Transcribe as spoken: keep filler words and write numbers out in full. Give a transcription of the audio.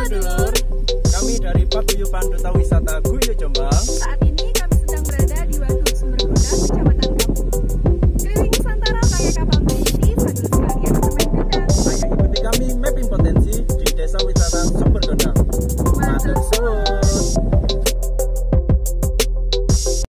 dulur, kami dari Paguyuban Duta Wisata Guyo Jombang. Saat ini